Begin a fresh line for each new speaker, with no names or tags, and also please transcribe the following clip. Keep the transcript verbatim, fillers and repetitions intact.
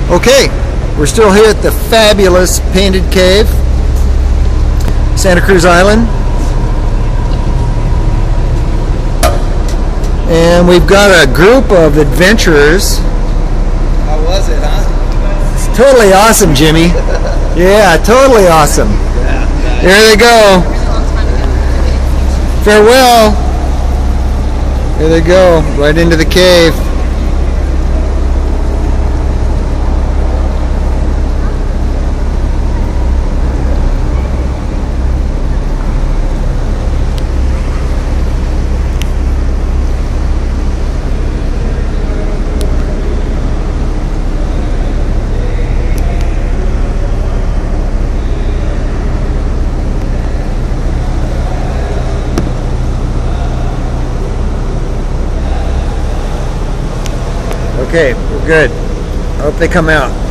Okay, we're still here at the fabulous Painted Cave, Santa Cruz Island. And we've got a group of adventurers.
How was it, huh?
It's totally awesome, Jimmy. Yeah, totally awesome.
Yeah.
Here they go. Farewell. Here they go, right into the cave. Okay, we're good. I hope they come out.